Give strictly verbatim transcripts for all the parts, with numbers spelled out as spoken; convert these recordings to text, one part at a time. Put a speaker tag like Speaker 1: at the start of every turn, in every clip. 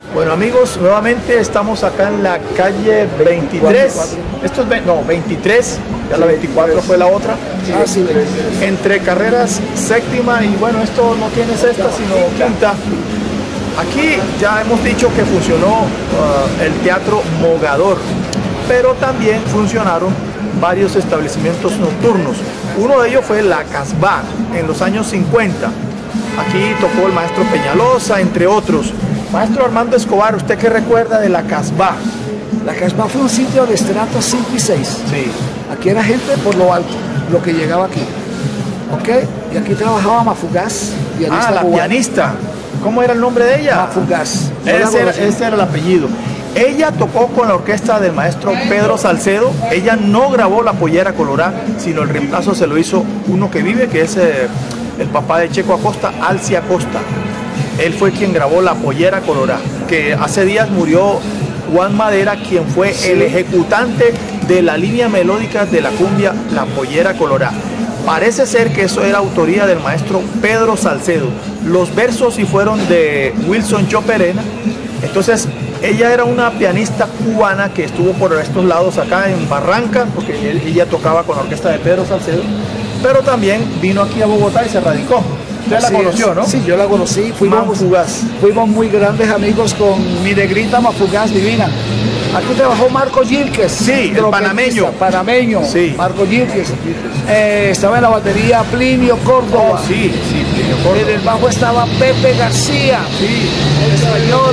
Speaker 1: Bueno amigos, nuevamente estamos acá en la calle veintitrés, esto es, no, veintitrés, ya la veinticuatro fue la otra,
Speaker 2: ah, sí,
Speaker 1: entre carreras séptima y bueno, esto no tiene sexta sino quinta. Aquí ya hemos dicho que funcionó uh, el Teatro Mogador, pero también funcionaron varios establecimientos nocturnos. Uno de ellos fue La Casbah en los años cincuenta. Aquí tocó el maestro Peñalosa, entre otros. Maestro Armando Escobar, ¿usted qué recuerda de La Casbah?
Speaker 2: La Casbah fue un sitio de estratos cinco y seis.
Speaker 1: Sí.
Speaker 2: Aquí era gente por lo alto, lo que llegaba aquí. ¿Ok? Y aquí trabajaba Mafugaz.
Speaker 1: Ah, la cubana. Pianista. ¿Cómo era el nombre de ella?
Speaker 2: Mafugaz.
Speaker 1: Ese era, ese era el apellido. Ella tocó con la orquesta del maestro Pedro Salcedo. Ella no grabó La Pollera Colorá, sino el reemplazo se lo hizo uno que vive, que es eh, el papá de Checo Acosta, Alci Acosta. Él fue quien grabó La Pollera Colorá, que hace días murió Juan Madera, quien fue sí. el ejecutante de la línea melódica de la cumbia La Pollera Colorá. Parece ser que eso era autoría del maestro Pedro Salcedo. Los versos sí fueron de Wilson Choperena. Entonces, ella era una pianista cubana que estuvo por estos lados acá en Barranca, porque ella tocaba con la orquesta de Pedro Salcedo, pero también vino aquí a Bogotá y se radicó. Usted la conoció, ¿no?
Speaker 2: Sí, yo la conocí. Fuimos,
Speaker 1: Mafugaz.
Speaker 2: Fuimos muy grandes amigos con mi negrita Mafugaz divina. Aquí trabajó Marco Yilques.
Speaker 1: Sí, el panameño.
Speaker 2: Panameño,
Speaker 1: sí.
Speaker 2: Marco Yilques. Eh, estaba en la batería Plinio Córdoba.
Speaker 1: Oh, sí, sí, Plinio Córdoba.
Speaker 2: En el bajo estaba Pepe García,
Speaker 1: sí.
Speaker 2: el español.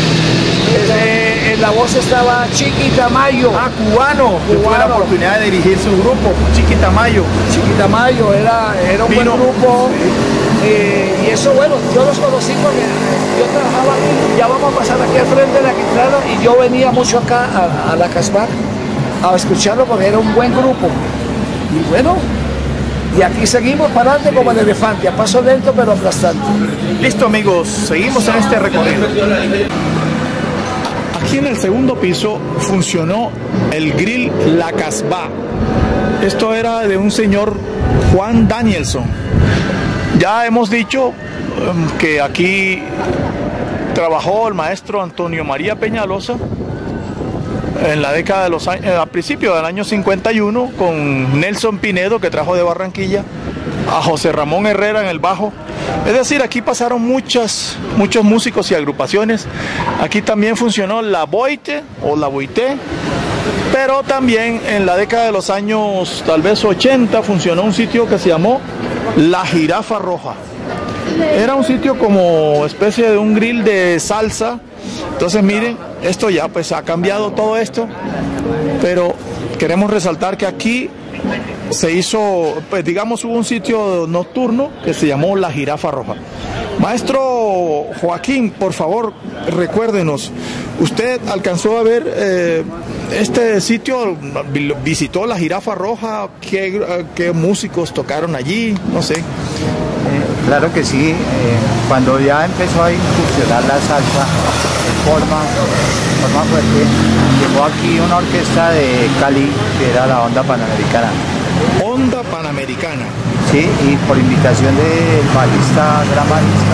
Speaker 2: Eh, en la voz estaba Chiqui Tamayo.
Speaker 1: Ah, cubano. Yo tuve la oportunidad de dirigir su grupo, Chiqui Tamayo.
Speaker 2: Chiqui Tamayo, era, era un
Speaker 1: Vino.
Speaker 2: buen grupo. Sí. Eh, y eso, bueno, yo los conocí porque yo trabajaba aquí, ya vamos a pasar aquí al frente de la Quintana, y yo venía mucho acá a, a La Casbah a escucharlo porque era un buen grupo. Y bueno, y aquí seguimos para adelante como el elefante, a paso lento pero aplastante.
Speaker 1: Listo amigos, seguimos en este recorrido. Aquí en el segundo piso funcionó el grill La Casbah. Esto era de un señor Juan Danielson. Ya hemos dicho um, que aquí trabajó el maestro Antonio María Peñalosa en la década de los años, a principios del año cincuenta y uno, con Nelson Pinedo, que trajo de Barranquilla, a José Ramón Herrera en el bajo. Es decir, aquí pasaron muchas, muchos músicos y agrupaciones. Aquí también funcionó La Boite o La Boité, pero también en la década de los años tal vez ochenta funcionó un sitio que se llamó La Jirafa Roja. Era un sitio como especie de un grill de salsa. Entonces miren, esto ya pues ha cambiado todo esto, pero queremos resaltar que aquí se hizo, pues digamos, hubo un sitio nocturno que se llamó La Jirafa Roja. Maestro Joaquín, por favor, recuérdenos, ¿usted alcanzó a ver eh, este sitio? ¿Visitó La Jirafa Roja? ¿Qué, qué músicos tocaron allí? No sé.
Speaker 3: Eh, claro que sí, eh, cuando ya empezó a incursionar la salsa de forma, de forma fuerte, llegó aquí una orquesta de Cali que era la Onda Panamericana.
Speaker 1: Onda Panamericana.
Speaker 3: Sí, y por invitación del bajista, gran bajista,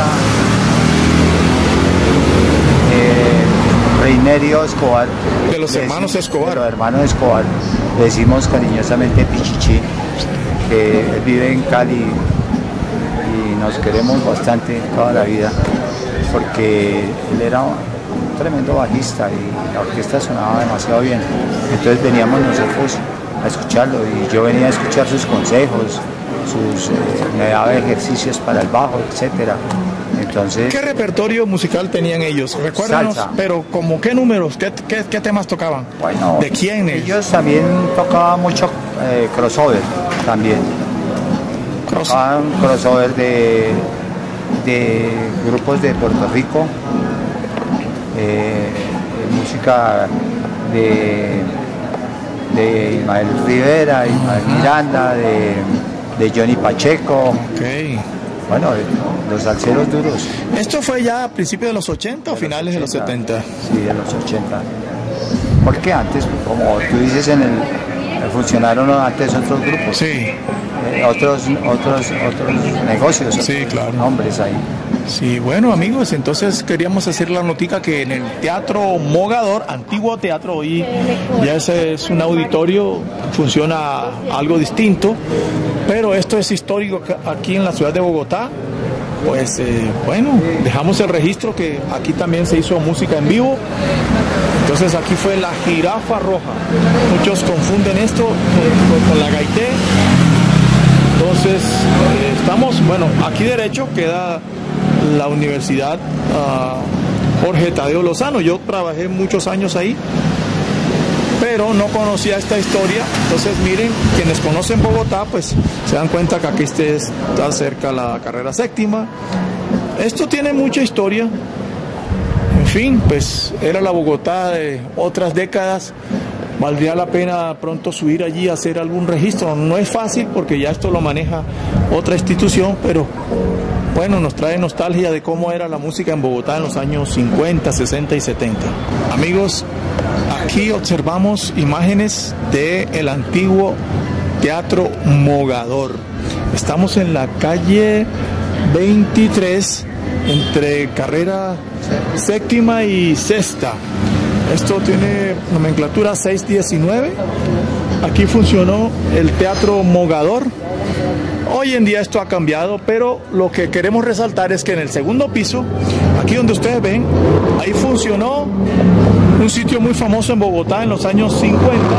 Speaker 3: eh, Reinerio Escobar.
Speaker 1: De los hermanos
Speaker 3: decimos,
Speaker 1: Escobar.
Speaker 3: De los hermanos Escobar. Le decimos cariñosamente Pichichi, que él vive en Cali y nos queremos bastante toda la vida, porque él era un tremendo bajista y la orquesta sonaba demasiado bien. Entonces veníamos nosotros a escucharlo y yo venía a escuchar sus consejos, sus, eh, me daba ejercicios para el bajo, etcétera. Entonces,
Speaker 1: ¿qué repertorio musical tenían ellos? Recuérdanos,
Speaker 3: salsa.
Speaker 1: Pero como qué números, qué, qué, qué temas tocaban.
Speaker 3: Bueno,
Speaker 1: ¿de quiénes?
Speaker 3: Ellos también tocaban mucho eh, crossover también.
Speaker 1: Cross.
Speaker 3: Tocaban crossover de, de grupos de Puerto Rico, eh, de música de de Ismael Rivera, Ismael Miranda, de, de Johnny Pacheco.
Speaker 1: Okay.
Speaker 3: Bueno, los salseros duros.
Speaker 1: ¿Esto fue ya a principios de los ochenta o finales de los setenta?
Speaker 3: Sí, de los ochenta. Porque antes, como tú dices, en el funcionaron antes otros grupos.
Speaker 1: Sí.
Speaker 3: Eh, otros, otros, otros negocios,
Speaker 1: sí, claro.
Speaker 3: Nombres ahí.
Speaker 1: Sí, bueno amigos, entonces queríamos hacer la notica que en el Teatro Mogador, antiguo teatro, hoy ya ese es un auditorio, funciona algo distinto, pero esto es histórico aquí en la ciudad de Bogotá. Pues eh, bueno, dejamos el registro que aquí también se hizo música en vivo. Entonces aquí fue la Jirafa Roja. Muchos confunden esto con, con la Gaité. Entonces eh, estamos, bueno, aquí derecho queda la Universidad uh, Jorge Tadeo Lozano. Yo trabajé muchos años ahí, pero no conocía esta historia. Entonces miren, quienes conocen Bogotá pues se dan cuenta que aquí está cerca la carrera séptima. Esto tiene mucha historia. En fin, pues era la Bogotá de otras décadas. Valdría la pena pronto subir allí a hacer algún registro. No es fácil porque ya esto lo maneja otra institución, pero bueno, nos trae nostalgia de cómo era la música en Bogotá en los años cincuenta, sesenta y setenta. Amigos, aquí observamos imágenes del antiguo Teatro Mogador. Estamos en la calle veintitrés, entre carrera séptima y sexta. Esto tiene nomenclatura seis diecinueve. Aquí funcionó el Teatro Mogador. Hoy en día esto ha cambiado, pero lo que queremos resaltar es que en el segundo piso, aquí donde ustedes ven, ahí funcionó un sitio muy famoso en Bogotá en los años cincuenta.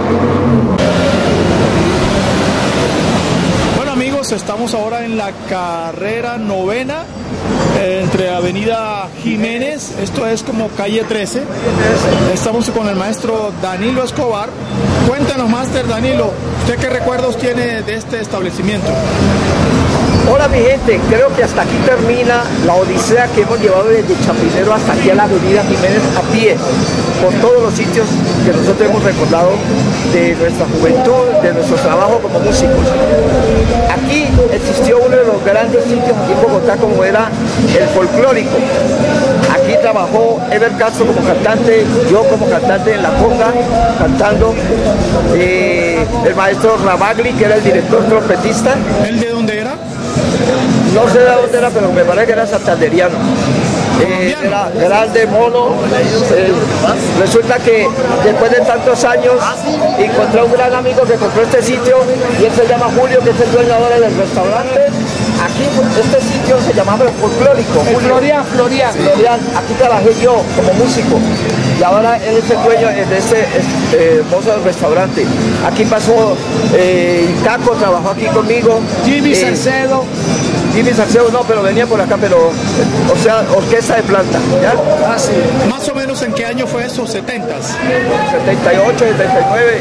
Speaker 1: Bueno amigos, estamos ahora en la carrera novena, entre Avenida Jiménez, esto es como calle trece. Estamos con el maestro Danilo Escobar. Cuéntanos, máster Danilo, ¿usted qué recuerdos tiene de este establecimiento?
Speaker 4: Hola mi gente, creo que hasta aquí termina la odisea que hemos llevado desde Chapinero hasta aquí a la Avenida Jiménez a pie, por todos los sitios que nosotros hemos recordado de nuestra juventud, de nuestro trabajo como músicos. Aquí existió uno de los grandes sitios aquí en Bogotá como era el Folclórico. Aquí trabajó Ever Castro como cantante, yo como cantante en la conga, cantando, eh, el maestro Rabagli, que era el director trompetista.
Speaker 1: ¿Él de dónde era?
Speaker 4: No sé de dónde era, pero me parece que era santanderiano. Eh, era grande, mono. Eh, resulta que después de tantos años encontré a un gran amigo que compró este sitio y él se llama Julio, que es el dueño ahora del restaurante. Aquí, este sitio se llamaba el Folclórico.
Speaker 2: Florian, Florian.
Speaker 4: Florian. Aquí trabajé yo como músico y ahora él es el dueño de este eh, hermoso restaurante. Aquí pasó eh, Caco, trabajó aquí conmigo.
Speaker 2: Jimmy
Speaker 4: eh,
Speaker 2: Salcedo.
Speaker 4: Jimmy Salcedo no, pero venía por acá, pero, o sea, orquesta de planta, ¿ya?
Speaker 2: Ah, sí.
Speaker 1: Más o menos ¿en qué año fue eso? ¿setentas?
Speaker 4: setenta y ocho, setenta y nueve.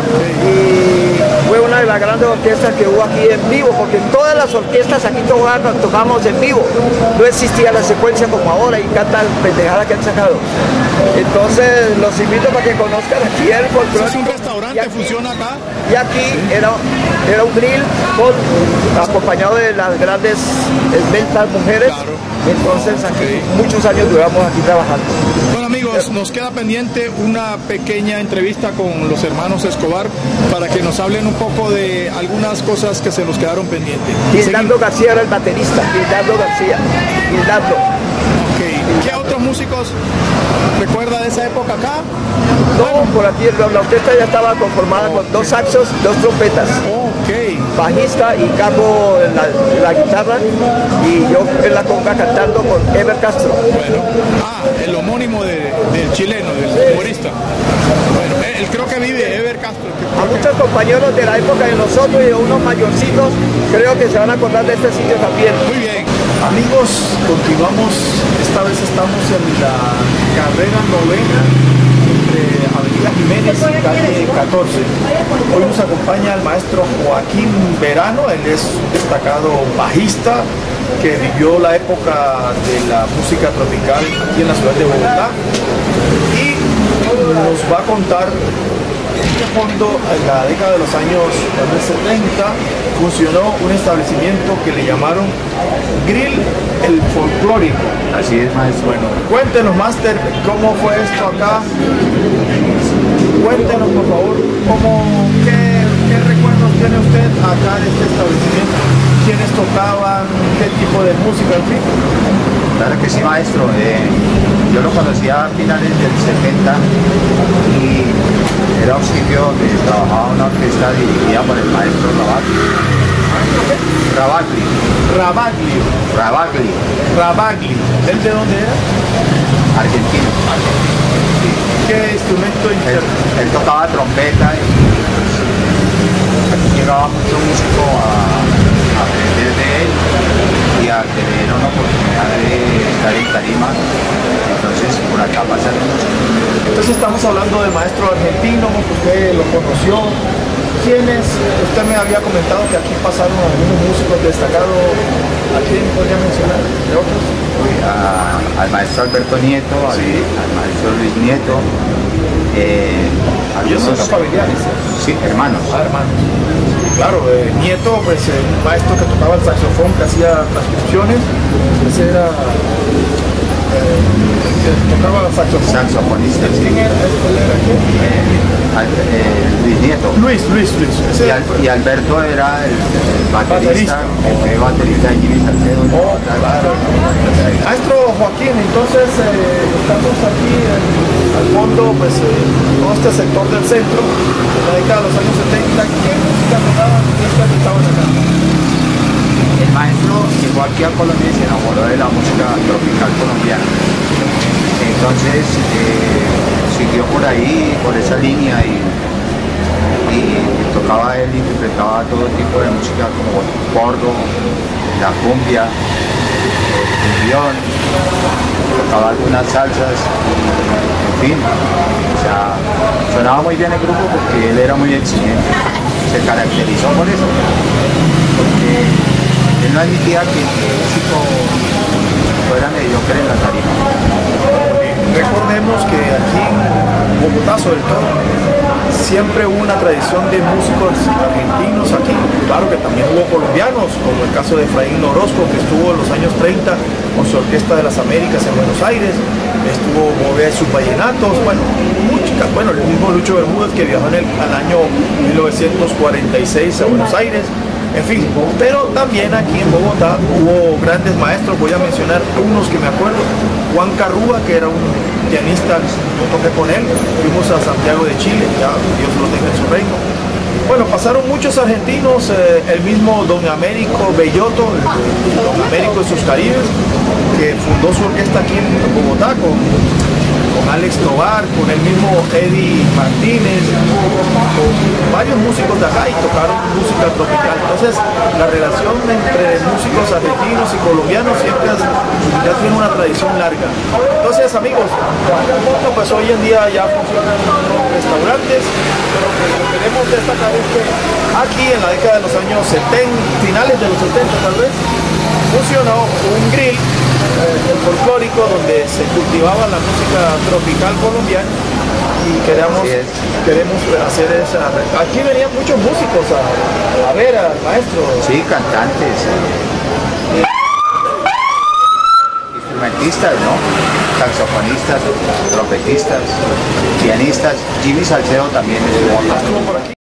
Speaker 4: Y fue una de las grandes orquestas que hubo aquí en vivo, porque todas las orquestas aquí tocamos, tocamos en vivo. No existía la secuencia como ahora y canta la pendejada que han sacado. Entonces, los invito para que conozcan aquí el Folclórico.
Speaker 1: Es un restaurante,
Speaker 4: aquí,
Speaker 1: funciona acá.
Speaker 4: Y aquí era, era un grill con, acompañado de las grandes esbeltas mujeres.
Speaker 1: Claro.
Speaker 4: Entonces aquí okay. Muchos años duramos aquí trabajando.
Speaker 1: Bueno amigos, nos queda pendiente una pequeña entrevista con los hermanos Escobar para que nos hablen un poco de algunas cosas que se nos quedaron pendientes.
Speaker 4: Gildardo García era el baterista, Gildardo García, Gildardo.
Speaker 1: Okay. ¿Qué otros músicos recuerda de esa época acá?
Speaker 4: No, bueno, por aquí la orquesta ya estaba conformada okay. con dos saxos, dos trompetas.
Speaker 1: Okay.
Speaker 4: Bajista y Caco en la, en la guitarra y yo en la conga cantando con Ever Castro.
Speaker 1: Bueno, ah, el homónimo de, del chileno, del sí. humorista. Bueno, él creo que vive Ever Castro.
Speaker 4: A muchos compañeros de la época de nosotros y de unos mayorcitos creo que se van a acordar de este sitio también.
Speaker 1: Muy bien. Amigos, continuamos, esta vez estamos en la carrera novena entre Avenida Jiménez y calle catorce. Hoy nos acompaña el maestro Joaquín Verano, él es un destacado bajista que vivió la época de la música tropical aquí en la ciudad de Bogotá y nos va a contar de fondo. En la década de los años setenta funcionó un establecimiento que le llamaron Grill El Folclórico.
Speaker 3: Así es, maestro.
Speaker 1: Bueno, cuéntenos, máster, cómo fue esto acá. Cuéntenos, por favor, cómo, qué, qué recuerdos tiene usted acá de este establecimiento. quiénes tocaban, qué tipo de música, en fin.
Speaker 3: Claro que sí, maestro. Eh, yo lo conocía a finales del setenta y era un sitio donde trabajaba una orquesta dirigida por el maestro Rabagli. Rabagli.
Speaker 1: Rabaglio.
Speaker 3: Rabagli.
Speaker 1: Rabagli. ¿Él de dónde era?
Speaker 3: Argentino.
Speaker 1: ¿Qué instrumento
Speaker 3: Él,
Speaker 1: interno?
Speaker 3: él tocaba trompeta y pues, aquí llegaba mucho músico a, a aprender de él y a tener una oportunidad de estar en tarima. Entonces por acá pasaron músicos.
Speaker 1: Entonces estamos hablando del maestro argentino, usted lo conoció. ¿Quiénes? Usted me había comentado que aquí pasaron algunos músicos destacados. ¿A quién podría mencionar? ¿De otros?
Speaker 3: Uy, a- al maestro Alberto Nieto, al,
Speaker 1: Sí.
Speaker 3: al maestro Luis Nieto. Eh,
Speaker 1: Ellos son
Speaker 3: algunos-
Speaker 1: familiares.
Speaker 3: Sí, hermanos.
Speaker 1: Ah, hermano. Claro, eh, Nieto, pues el maestro que tocaba el saxofón, que hacía transcripciones, ese era eh, que tocaba el saxofón.
Speaker 3: Saxofonista, sí.
Speaker 1: ¿Quién era? ¿Él era quién?
Speaker 3: Eh, Al- eh, Luis Nieto.
Speaker 1: Luis, Luis, Luis. Ese
Speaker 3: Y,
Speaker 1: era-
Speaker 3: Al- y Alberto era el, el baterista,
Speaker 1: Baterista.
Speaker 3: que fue baterista de Jimmy Salcedo.
Speaker 1: Oh, claro. Maestro Joaquín, entonces eh, estamos aquí eh, al fondo, pues eh, todo este sector del centro, en la década de los años setenta. ¿Qué música tocaban? ¿Qué estaban acá?
Speaker 3: El maestro llegó aquí a Colombia y se enamoró de la música tropical colombiana. Entonces eh, siguió por ahí, por esa línea y, y tocaba él, interpretaba todo tipo de música como el porro, la cumbia, el cumbión, tocaba algunas salsas, en fin. O sea, sonaba muy bien el grupo porque él era muy exigente. Se caracterizó por eso, porque él no admitía que el músico fuera mediocre en la tarima.
Speaker 1: Recordemos que aquí en Bogotá, sobre todo, siempre hubo una tradición de músicos argentinos aquí. Claro que también hubo colombianos, como el caso de Efraín Orozco, que estuvo en los años treinta con su Orquesta de las Américas en Buenos Aires. Estuvo Bové sus vallenatos, bueno, música, bueno, el mismo Lucho Bermúdez que viajó en el al año mil novecientos cuarenta y seis a Buenos Aires. En fin, pero también aquí en Bogotá hubo grandes maestros, voy a mencionar unos que me acuerdo. Juan Carrúa, que era un pianista, yo toqué con él, fuimos a Santiago de Chile, ya Dios lo tenga en su reino. Bueno, pasaron muchos argentinos, eh, el mismo Don Américo Bellotto, el, el Don Américo de sus Caribes, que fundó su orquesta aquí en Bogotá con, con Alex Tovar, con el mismo Eddie Martínez, con varios músicos de acá y tocaron música tropical. Entonces, la relación entre músicos argentinos y colombianos siempre has- ya tiene una tradición larga. Entonces, amigos, pues hoy en día ya funcionan los restaurantes, pero pues lo que queremos destacar es que aquí en la década de los años setenta, finales de los setenta tal vez, funcionó un grill eh, el folclórico donde se cultivaba la música tropical colombiana y queremos,
Speaker 3: Así es.
Speaker 1: queremos hacer esa. Aquí venían muchos músicos a, a ver al maestro.
Speaker 3: Sí, cantantes, instrumentistas, ¿no? Saxofonistas, trompetistas, pianistas. Jimmy Salcedo también estuvo acá.
Speaker 1: Estuvo por aquí.